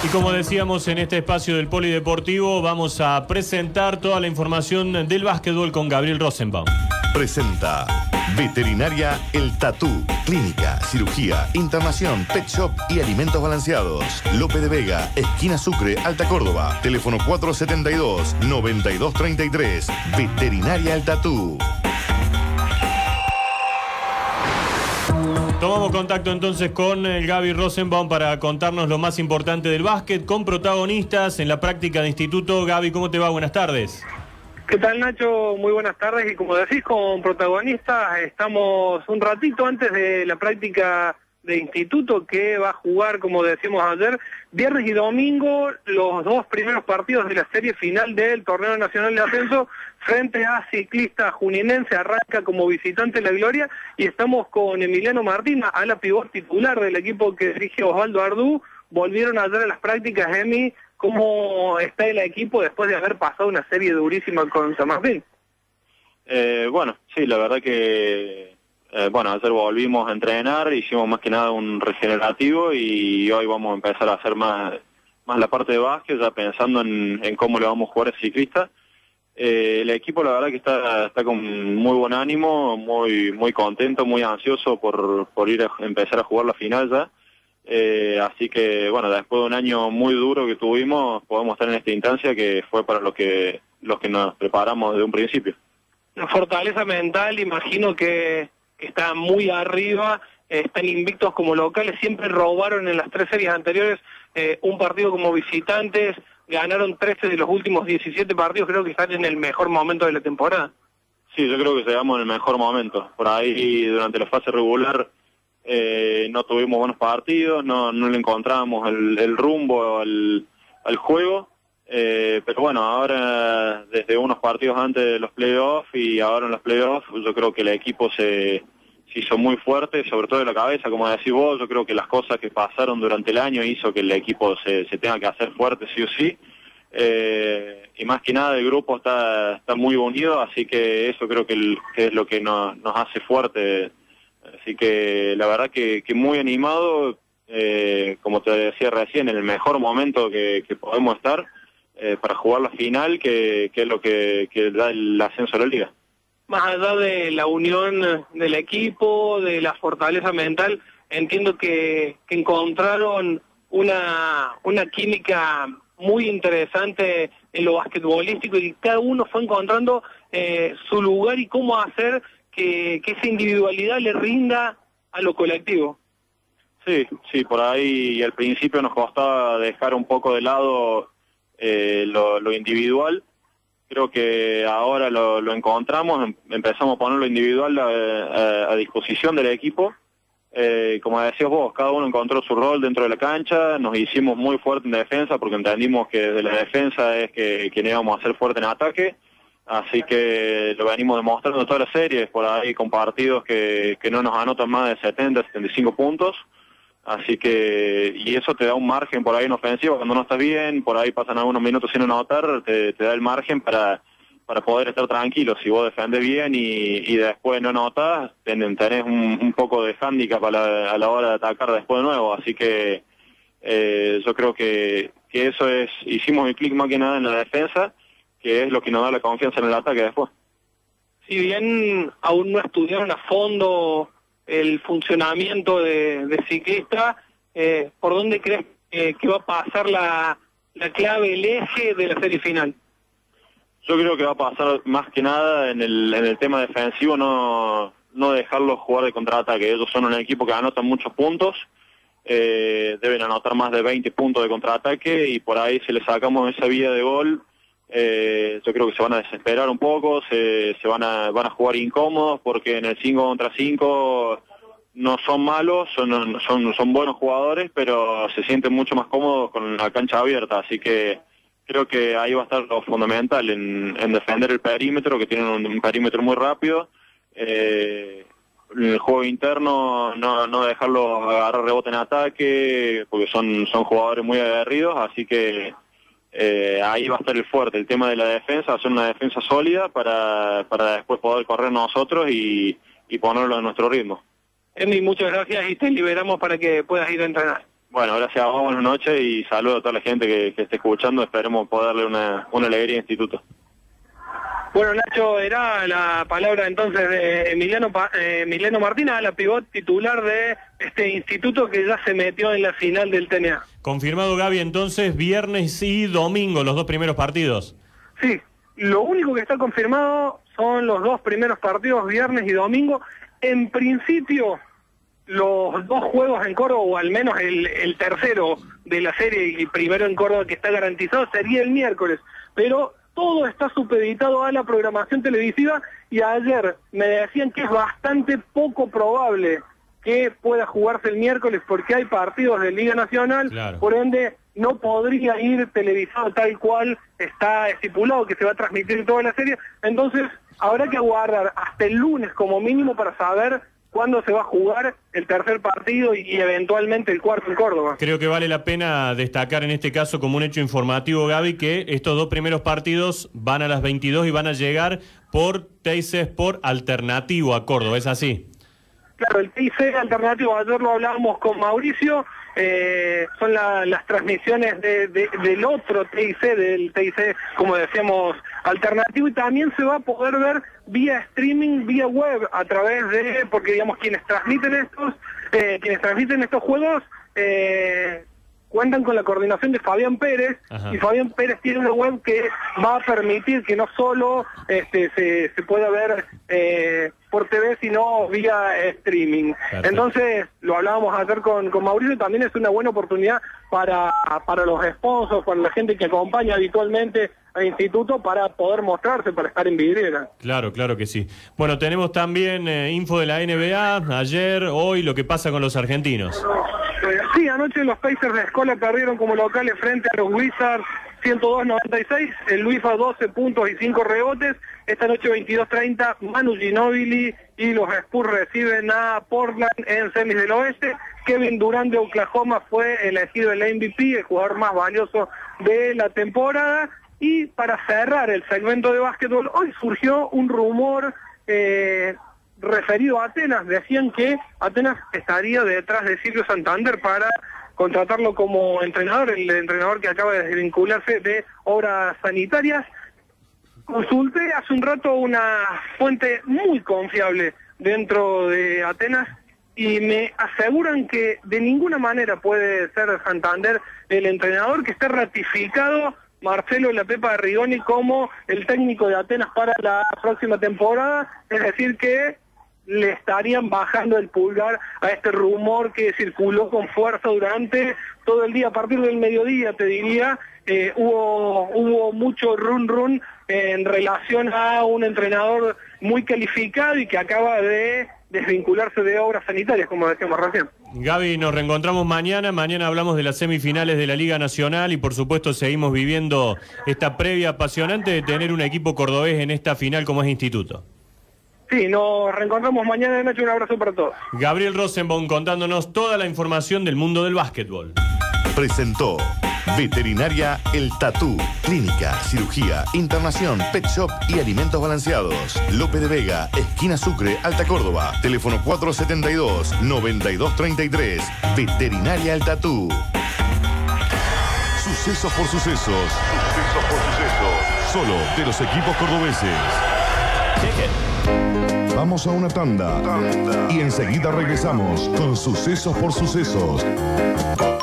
Y como decíamos, en este espacio del Polideportivo vamos a presentar toda la información del básquetbol con Gabriel Rosenbaum. Presenta Veterinaria El Tatú. Clínica, cirugía, internación, pet shop y alimentos balanceados. Lope de Vega, esquina Sucre, Alta Córdoba. Teléfono 472-9233. Veterinaria El Tatú. Tomamos contacto entonces con el Gaby Rosenbaum para contarnos lo más importante del básquet, con protagonistas en la práctica de instituto. Gaby, ¿cómo te va? Buenas tardes. ¿Qué tal, Nacho? Muy buenas tardes. Y como decís, con protagonistas, estamos un ratito antes de la práctica de instituto, que va a jugar, como decíamos ayer, viernes y domingo, los dos primeros partidos de la serie final del Torneo Nacional de Ascenso frente a Ciclista Juninense. Arranca como visitante La Gloria y estamos con Emiliano Martín, ala pivot titular del equipo que dirige Osvaldo Ardú. Volvieron ayer a las prácticas. Emi, ¿cómo está el equipo después de haber pasado una serie durísima con San Martín? Bueno, sí, la verdad que ayer volvimos a entrenar, hicimos más que nada un regenerativo y hoy vamos a empezar a hacer más la parte de básquet, ya pensando en cómo le vamos a jugar a Ciclista. El equipo la verdad que está con muy buen ánimo, muy contento, muy ansioso por ir a empezar a jugar la final ya. Así que bueno, después de un año muy duro que tuvimos, podemos estar en esta instancia que fue para los que nos preparamos desde un principio. La fortaleza mental, imagino que está muy arriba, están invictos como locales, siempre robaron en las 3 series anteriores un partido como visitantes, ganaron 13 de los últimos 17 partidos, creo que están en el mejor momento de la temporada. Sí, yo creo que llegamos en el mejor momento. Por ahí durante la fase regular no tuvimos buenos partidos, no le encontrábamos el rumbo al juego. Pero bueno, ahora desde unos partidos antes de los playoffs y ahora en los playoffs, yo creo que el equipo se hizo muy fuerte, sobre todo de la cabeza, como decís vos. Yo creo que las cosas que pasaron durante el año hizo que el equipo se tenga que hacer fuerte sí o sí. Y más que nada el grupo está muy unido, así que eso creo que es lo que nos hace fuerte. Así que la verdad que muy animado, como te decía recién, en el mejor momento que podemos estar. Para jugar la final, que es lo que da el ascenso a la liga. Más allá de la unión del equipo, de la fortaleza mental, entiendo que encontraron una química muy interesante en lo basquetbolístico y cada uno fue encontrando su lugar y cómo hacer que esa individualidad le rinda a lo colectivo. Sí, por ahí al principio nos costaba dejar un poco de lado lo individual. Creo que ahora lo encontramos, empezamos a poner lo individual a disposición del equipo. Como decías vos, cada uno encontró su rol dentro de la cancha, nos hicimos muy fuertes en defensa porque entendimos que desde la defensa es que íbamos a ser fuertes en ataque, así que lo venimos demostrando en todas las series, por ahí con partidos que no nos anotan más de 70, 75 puntos. Así que, y eso te da un margen por ahí en ofensiva, cuando no estás bien, por ahí pasan algunos minutos sin anotar, te da el margen para poder estar tranquilo. Si vos defendés bien y después no anotas, tenés un poco de hándicap a la hora de atacar después de nuevo. Así que yo creo que eso hicimos el clic más que nada en la defensa, que es lo que nos da la confianza en el ataque después. Si bien aún no estudiaron a fondo el funcionamiento de Ciclista, ¿por dónde crees que va a pasar la clave, el eje de la serie final? Yo creo que va a pasar más que nada en el tema defensivo, no dejarlos jugar de contraataque. Ellos son un equipo que anotan muchos puntos, deben anotar más de 20 puntos de contraataque y por ahí si le sacamos esa vía de gol, yo creo que se van a desesperar un poco, se van a jugar incómodos porque en el 5 contra 5 no son malos, son buenos jugadores, pero se sienten mucho más cómodos con la cancha abierta, así que creo que ahí va a estar lo fundamental en defender el perímetro, que tienen un perímetro muy rápido, el juego interno no dejarlos agarrar rebote en ataque, porque son jugadores muy aguerridos, así que ahí va a estar el fuerte, el tema de la defensa, hacer una defensa sólida para después poder correr nosotros y ponerlo a nuestro ritmo. Emi, muchas gracias y te liberamos para que puedas ir a entrenar. Bueno, gracias a vos, buenas noches y saludo a toda la gente que esté escuchando. Esperemos poder darle una alegría al instituto. Bueno, Nacho, era la palabra entonces de Emiliano Martínez, la pivot titular de este instituto que ya se metió en la final del TNA. Confirmado, Gaby, entonces viernes y domingo, los dos primeros partidos. Sí, lo único que está confirmado son los dos primeros partidos, viernes y domingo. En principio, los dos juegos en Córdoba, o al menos el tercero de la serie y primero en Córdoba que está garantizado, sería el miércoles. Pero todo está supeditado a la programación televisiva y ayer me decían que es bastante poco probable que pueda jugarse el miércoles porque hay partidos de Liga Nacional, claro. Por ende no podría ir televisado tal cual está estipulado que se va a transmitir toda la serie. Entonces habrá que aguardar hasta el lunes como mínimo para saber cuándo se va a jugar el tercer partido y eventualmente el cuarto en Córdoba. Creo que vale la pena destacar en este caso como un hecho informativo, Gaby, que estos dos primeros partidos van a las 22 y van a llegar por TIC Sport alternativo a Córdoba, ¿es así? Claro, el TIC alternativo, ayer lo hablábamos con Mauricio, son las transmisiones del otro TIC, del TIC, como decíamos, alternativo, y también se va a poder ver vía streaming, vía web, a través de, porque digamos quienes transmiten estos juegos cuentan con la coordinación de Fabián Pérez. Ajá. Y Fabián Pérez tiene una web que va a permitir que no solo se pueda ver por TV, sino vía streaming. Perfecto. Entonces, lo hablábamos ayer con Mauricio, también es una buena oportunidad para los sponsors, para la gente que acompaña habitualmente al instituto para poder mostrarse, para estar en vidriera. Claro, claro que sí. Bueno, tenemos también info de la NBA, ayer, hoy, lo que pasa con los argentinos. Sí, anoche los Pacers de Escola perdieron como locales frente a los Wizards 102-96, el Luifa 12 puntos y 5 rebotes. Esta noche 22:30, Manu Ginóbili y los Spurs reciben a Portland en semis del oeste. Kevin Durant de Oklahoma fue elegido el MVP, el jugador más valioso de la temporada. Y para cerrar el segmento de básquetbol, hoy surgió un rumor referido a Atenas. Decían que Atenas estaría detrás de Silvio Santander para contratarlo como entrenador, el entrenador que acaba de desvincularse de Obras Sanitarias. Consulté hace un rato una fuente muy confiable dentro de Atenas y me aseguran que de ninguna manera puede ser Santander el entrenador, que está ratificado Marcelo La Pepa Rigoni como el técnico de Atenas para la próxima temporada, es decir que le estarían bajando el pulgar a este rumor que circuló con fuerza durante todo el día. A partir del mediodía, te diría, hubo mucho run en relación a un entrenador muy calificado y que acaba de desvincularse de Obras Sanitarias, como decíamos recién. Gaby, nos reencontramos mañana. Mañana hablamos de las semifinales de la Liga Nacional y por supuesto seguimos viviendo esta previa apasionante de tener un equipo cordobés en esta final como es Instituto. Sí, nos reencontramos mañana de noche. Un abrazo para todos. Gabriel Rosenbaum contándonos toda la información del mundo del básquetbol. Presentó Veterinaria El Tatú. Clínica, cirugía, internación, pet shop y alimentos balanceados. Lope de Vega, esquina Sucre, Alta Córdoba. Teléfono 472-9233. Veterinaria El Tatú. Sucesos por sucesos. Sucesos por sucesos. Solo de los equipos cordobeses. Vamos a una tanda. Y enseguida regresamos con Sucesos por Sucesos.